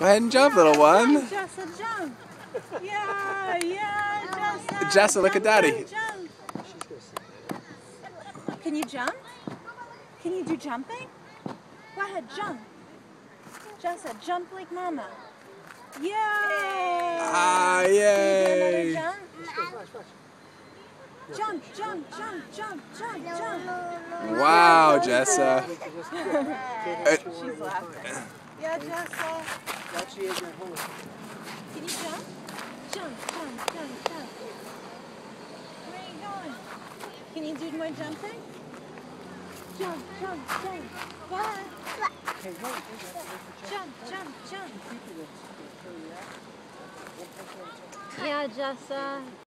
Go ahead and jump, little one. Jessa, jump. Yeah, Jessa. Jessa, look at Daddy. Jump. Can you jump? Can you do jumping? Go ahead, jump. Jessa, jump like Mama. Yay! Ah, yay! Can you do another jump? Jump, jump, jump, jump, jump, jump. Wow, Jessa. She's laughing. Yeah, Jessa. Can you jump? Jump, jump, jump, jump. Where are you going? Can you do more jumping? Jump, jump, jump. Go ahead. Jump, jump, jump. Yeah, Jessa.